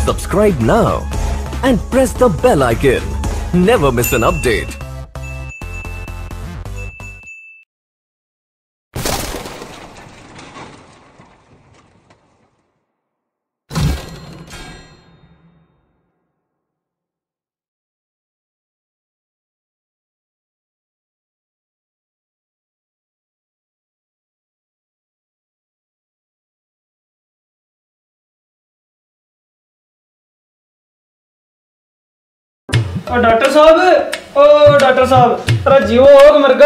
Subscribe now and press the bell icon. Never miss an update. ओ doctor साहब, अरे जीवो होग मरगा।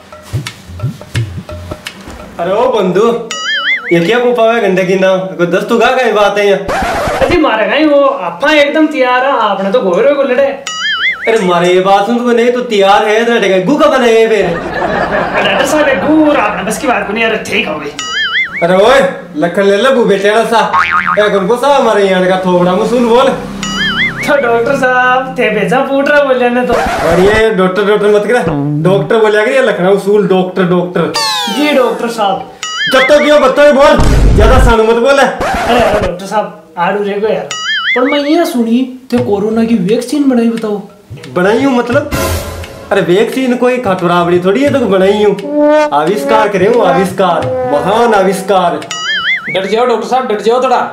अरे ओ बंधु, ये क्या पुपावे गंडे की नाम को दस तू गा कहीं बात है या अजी मारे गई वो आपा एकदम तैयार है, आपने तो गोरे को लड़े। अरे मारे ये बात सुन तो नहीं तो तैयार है तो लड़ेगा गु का बनाए फिर। डॉक्टर साहब एक गु आपने बस की बात को नहीं यार ठीक हो गई। अरे ओए लखन ले ले बु बेटेड़ा सा ए गंगो सा हमारे यहाँ का थोड़ा मुसूल बोल। तो डॉक्टर साहब थे भेजा पूछ रहा बोले ने तो। और ये डॉक्टर मत कर, डॉक्टर बोलिया कर, ये लखनऊ उसूल डॉक्टर जी डॉक्टर साहब। जब तक यो बता बोल, ज्यादा सानू मत बोले। अरे डॉक्टर साहब आड़ू रे गो यार, पर मैं ये सुनी थे कोरोना की वैक्सीन बनाई, बताओ। बनाई हूँ मतलब? अरे वैक्सीन कोई खटुरावड़ी थोड़ी है तो बनाई हूँ, आविष्कार करे हूँ, आविष्कार, महान आविष्कार। डट जाओ डॉक्टर साहब, डट जाओ थोड़ा,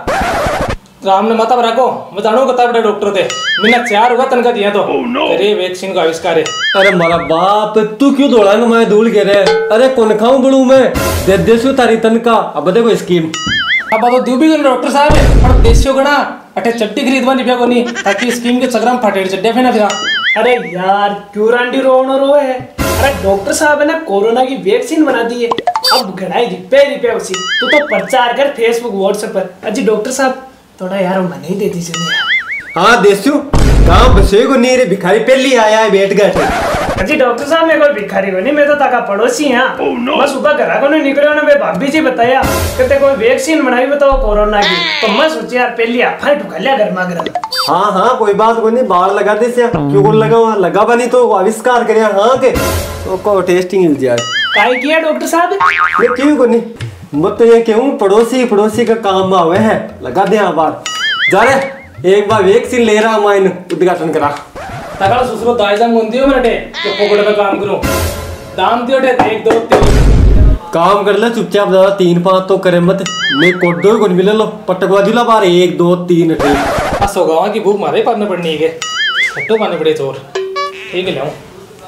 राम ने माता रखो, मैं जानू कता बड़े डॉक्टर थे, मैंने 4 होगा तनका दिया तो अरे वैक्सीन का आविष्कार है। अरे मारा बाप, तू क्यों दौड़ाएगा मैं धूल के रे? अरे कौन खाऊं बड़ू मैं, दे देसु तारी तनका। अब देखो स्कीम, अब तो दू भी डॉक्टर साहब है, पर देसियो गणा अटे चट्टी खरीदवा नहीं पिया कोनी, ताकि स्कीम के चक्कर में फाटेड़ चड्डे फेना फिरा। अरे यार क्यों रांडी रोनो रोए है? अरे डॉक्टर साहब ने कोरोना की वैक्सीन बना दी है, अब घड़ाई रिपे उसी तू तो प्रचार कर फेसबुक व्हाट्सएप पर। अजी डॉक्टर साहब थोड़ा यार मन ही देती सुनिए। हाँ देसु गांव बसे को नहीं रे, भिखारी पहली आया है बैठ गए। अजी डॉक्टर साहब मैं कोई भिखारी को नहीं, मैं तो ताका पड़ोसी हैं। मैं सुबह घर को नहीं निकले ना, मैं भाभी जी बताया कहते कोई वैक्सीन बनाई बताओ कोरोना की, तो मैं सोची यार पहली आफा ढुका लिया गर्मा गर्म। हाँ कोई बात को नहीं, बाढ़ लगा दे से क्यों को लगा बनी तो आविष्कार करे। हाँ के तो को टेस्टिंग मिल जाए काहे किया डॉक्टर साहब? मैं क्यों को नहीं, मत तो ये क्यों पड़ोसी का काम आवे है, लगा दे बार जा रे। एक बार वैक्सीन ले रहा माइन उद्घाटन करा तगड़ा सुसरो दाईजान गुंदियो मरटे तो पोगड़े पे काम करो, दाम दियो टे 1 2 3 काम कर ले चुपचाप, ज्यादा 3 5 तो करे मत, मैं कोड दो कोन मिले लो पटकवा दिला बार 1 2 3 ठीक। सो गावा की भूख मारे पाने पड़नी है, खट्टो पाने पड़े चोर, ठीक है लाऊं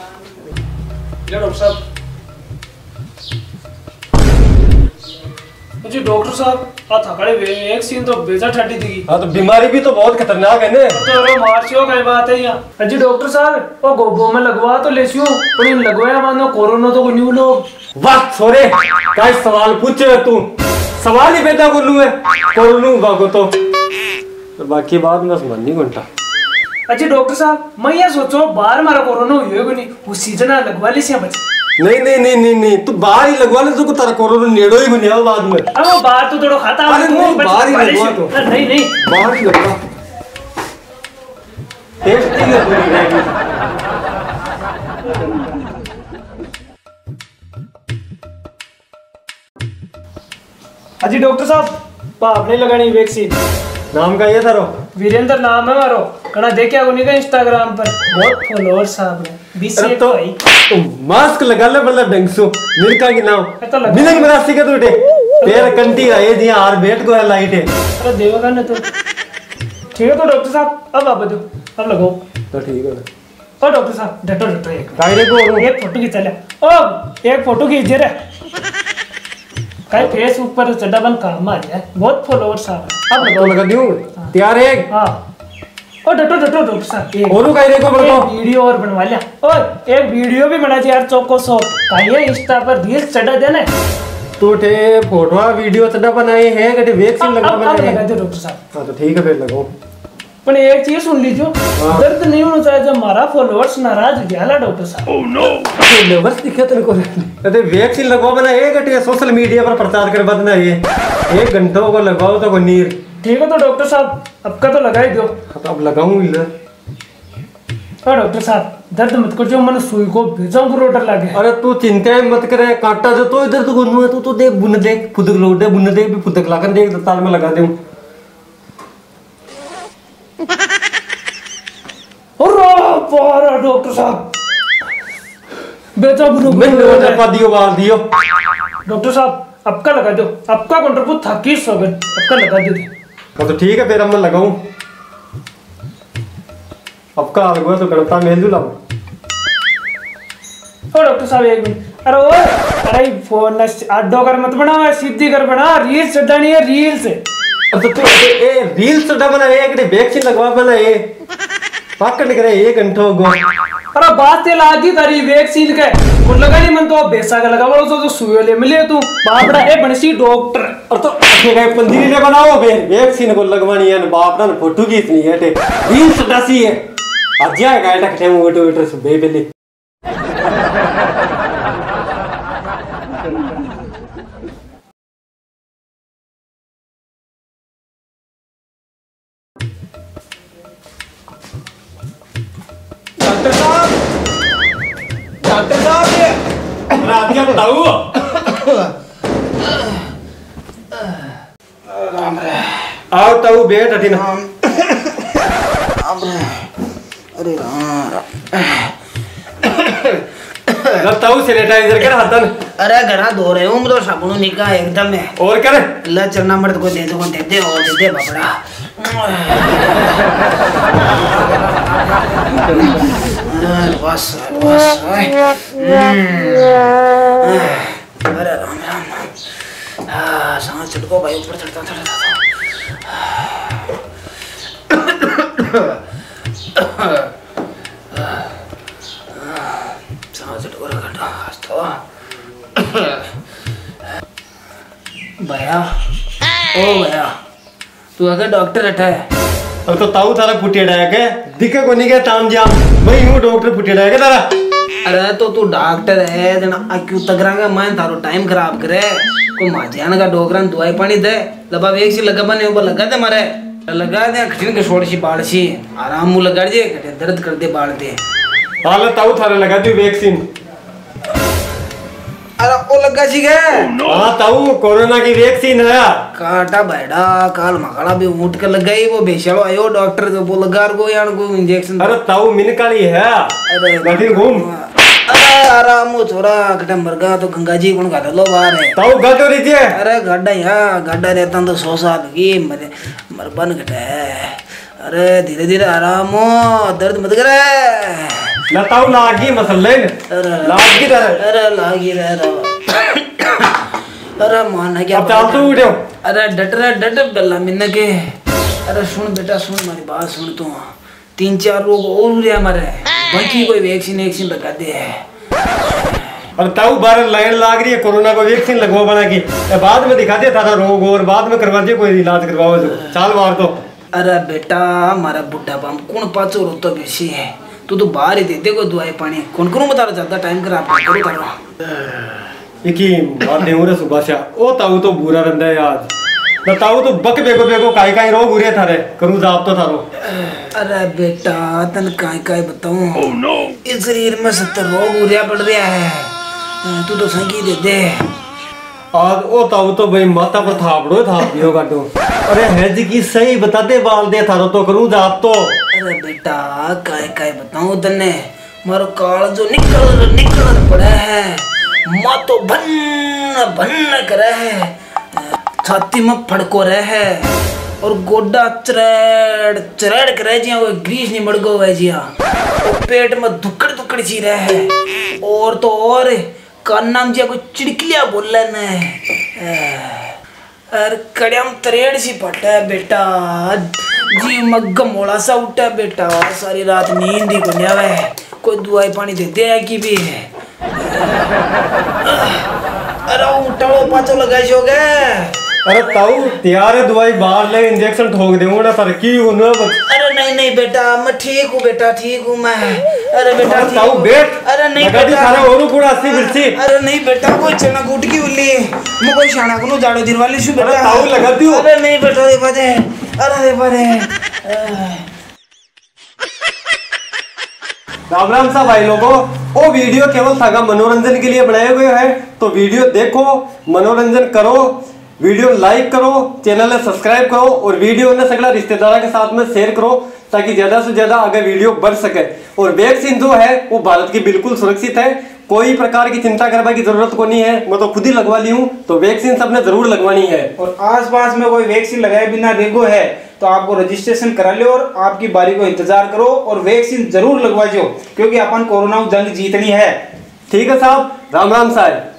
ले डॉक्टर साहब। जी डॉक्टर साहब आ थकड़े वैक्सीन तो बेजा ठाटी दी। हाँ तो बीमारी भी तो बहुत खतरनाक है ने, तो रो मार्चियो कई बात है यहाँ। अजी डॉक्टर साहब ओ गोबो में लगवा तो लेसियो, पर इन लगवाया मानो कोरोना तो को न्यू लोग। वाह छोरे काय सवाल पूछे तू, सवाल ही पैदा कर लूं मैं कोरोना बागो तो बाकी बात मैं समझ नहीं घंटा। अजी डॉक्टर साहब मैं ये सोचो बाहर मारा कोरोना हुए को नहीं, वो सीजन लगवा ली से बच। नहीं तू बाहर ही लगवा ले, तो तारा कोरोना नेड़ो ही बनिया बाद में। अब वो बाहर तो थोड़ा खाता अरे नहीं बाहर ही लगवा तो, नहीं बाहर ही लगवा टेस्टिंग है पूरी। अजी डॉक्टर साहब पाप नहीं लगानी वैक्सीन। नाम का ये थारो? वीरेंद्र नाम है मारो, कना देखिया को नहीं का इंस्टाग्राम पर बहुत फॉलोअर्स साहब ने 20 से तो मास्क लगा ले मतलब ढंगसो मिरका की नाम मिले की मरासी के टूटे तेरे कंटी आए जी आर बैठ को है लाइट है। अरे देवगा ने तो ठीक है। तो डॉक्टर साहब अब आप दो, अब लगाओ तो ठीक है। ओ डॉक्टर साहब डटो एक कायरे को एक फोटो खींच ले। ओ एक फोटो खींच दे रे, काहे फेसबुक पर चड्डा बन काम आ जाए, बहुत फॉलोअर्स आ रहे। अब तो लगा दूं तैयार है। हां ओ डटो डॉक्टर साहब एक और कायरे को बोलो वीडियो और बनवा लिया। ओ एक वीडियो भी बना दे यार चौको सो काहे इंस्टा पर रील्स चढ़ा देना तो टे फोटो वीडियो चढ़ा बनाए हैं कटे वैक्सीन लगा बनाए लगा दे डॉक्टर साहब। हां तो ठीक है फिर लगाओ। पर एक चीज सुन लीजिए, दर्द नहीं होना चाहिए जब हमारा फॉलोअर्स नाराज हो गया डॉक्टर साहब। ओह नो फॉलोअर्स दिखे तेरे को अरे वैक्सीन लगवा बना एक घंटे सोशल मीडिया पर प्रचार कर बदना ये 1 घंटों को लगाओ तो नीर। ठीक है तो डॉक्टर साहब आपका तो लगा ही दो। तो अब लगाऊं इधर। और डॉक्टर साहब दर्द मत कर, जो मैंने सुई को भेजा को रोटर लगे। अरे तू चिंता मत करे, काटा जो तो इधर तो गुनु है, तू तो देख बुन देख फुदक लोट दे बुन देख भी फुदक लाकर देख ताल में लगा दे। पारा डॉक्टर साहब बेटा दियो बाल दियो। डॉक्टर साहब आपका लगा दो, आपका कंट्रोल था 21 आपका लगा दो। तो ठीक है फिर हम लगाऊं आपका अलगुआ तो गणता मेल दूला। ओ डॉक्टर साहब एक मिनट। अरे फोन न आडो कर मत बना, सीधी कर बना, रील्स चढ़ानी है रील्स। तो तू ए रील्स चढ़ा बना एक ने वैक्सीन लगवा बना ए पाकड़ करे 1 घंटा हो गो। अरे बात ते लागी तारी वैक्सीन के को लगा नहीं मन तो बेसा का लगा बोलो तो सुई ले मिले तू बापड़ा ए बनसी डॉक्टर। और तो अपने का पंजीरी ने बनाओ फिर वैक्सीन को लगवानी है बापड़ा ने फोटो की इतनी है रील्स चढ़ासी है आज जाएगा टक ठे मोटो मोटो सुबह पहले। डॉक्टर साहब रात क्या बताऊं आओ ताऊ बैठ हटी ना। अरे ताऊ सैनिटाइजर कर हाथन। अरे घड़ा धो रहे हूँ तो साबुन निका एकदम है और कर ला चलना मर्द को दे दे और दे दे बाबड़ा। बस बस अरे राम राम हाँ सांस चढ़को भाई ऊपर चढ़ता सांस चढ़को रखा तो भैया ओ भैया तू अगर डॉक्टर हटा है अब तो ताऊ थारा फुटेड़ा है के दिखे को नहीं के ताम जाम मैं हूं डॉक्टर फुटेड़ा है के तारा। अरे तो तू डॉक्टर है जना क्यों तगरा का मैं थारो टाइम खराब करे को माजियान का डोगरन दवाई पानी दे लबा एक सी लगा बने ऊपर लगा दे मारे लगा दे खटिन के छोड़ सी बाड़ सी आराम मु लगा दे खटे दर्द कर दे बाड़ दे हाल ताऊ थारा लगा दी वैक्सीन। अरे ओ लगा सी के हां ताऊ कोरोना की वैक्सीन है काटा बैठा काल मकड़ा भी उठ के लग गई वो बेचलो आयो डॉक्टर को बोल लगा को यान को इंजेक्शन। अरे ताऊ मिनकाली है अरे गड़ी घूम अरे आराम हो छोरा कटे मरगा तो गंगा जी कौन गाड़ लो बाहर है ताऊ गड्ढो रीजे। अरे गड्ढा यहाँ गड्ढा रहता तो 100 साल की मरे मरबन घटे। अरे धीरे धीरे आराम हो दर्द मत करे ना ताऊ लागी मसले लागी तरह अरे लागी रह अरे माना क्या अब चाल तू उठो। अरे डट डल्ला मिन्ना के। अरे सुन बेटा सुन हमारी बात सुन तू 3-4 रोग और हुए हमारे बाकी कोई वैक्सीन लगा दे। और ताऊ बार लाइन लाग रही है कोरोना को वैक्सीन लगवा बना की बाद में दिखा दे था रोग और बाद में करवा दे कोई इलाज करवाओ जो चाल मार तो। अरे बेटा हमारा बुढ़ा बम कौन पाचो रो तो बेसी है तू तो बाहर ही दे दे को दवाई पानी कौन करूं बता रहा ज्यादा टाइम खराब करो करो एक ही बात नहीं हो रहा सुबह से ओ ताऊ तो बुरा रंदा है आज बताओ तो बक बेको काई रोग हुए थारे करूं जाप तो थारो। अरे बेटा तन काई बताऊं इस शरीर में 70 रोग हुआ पड़ रहा है तू तो संगी दे दे। आज ओ ताऊ तो भाई माता पर थापड़ो थापियो काटो। अरे हेज की सही बता दे बाल दे थारो तो करूं जाप तो। अरे बेटा काय बताऊं तन्ने मारो काल जो निकल पड़ा है मां तो भन करे है छाती में फड़को रहे है और गोडा चरेड़ करे जिया वो ग्रीस नहीं मड़गो है जिया और पेट में दुक्कड़ सी रहे है और तो और कान्ना में जिया कोई चिड़कलिया बोल न और कड़िया में तरेड़ सी पटा है बेटा जी मग्गम मोड़ा सा उठा है बेटा सारी रात नींद ही को नहीं आवे कोई दवाई पानी देते है कि भी अरे उठाओ पाचो लगाई होगे। अरे ताऊ तैयार है दवाई बाहर ले इंजेक्शन ठोक दूंगा ना सर की होना। अरे नहीं बेटा मैं ठीक हूँ बेटा ठीक हूँ मैं। अरे बेटा ताऊ बैठ अरे नहीं बेटा सारा और पूरा 80 मिर्ची। अरे नहीं बेटा कोई चना गुट की उल्ली मैं कोई शाना को जाड़ो दिन वाली शू बेटा ताऊ लगा दियो। अरे नहीं बेटा रे बादे अरे बादे राम राम सा भाई लोगों वो वीडियो केवल थागा मनोरंजन के लिए बनाए हुए है तो वीडियो देखो मनोरंजन करो वीडियो लाइक करो चैनल सब्सक्राइब करो और वीडियो ने सगला रिश्तेदारों के साथ में शेयर करो ताकि ज्यादा से ज्यादा आगे वीडियो बढ़ सके। और वैक्सीन जो है वो भारत की बिल्कुल सुरक्षित है, कोई प्रकार की चिंता करने की जरूरत को नहीं है। मैं तो खुद ही लगवा ली हूँ, तो वैक्सीन सबने जरूर लगवानी है। और आसपास में कोई वैक्सीन लगाए बिना रेगो है तो आपको रजिस्ट्रेशन करा लो और आपकी बारी को इंतजार करो और वैक्सीन जरूर लगवा जो, क्योंकि अपन कोरोना जंग जीतनी है। ठीक है साहब, राम राम साहब।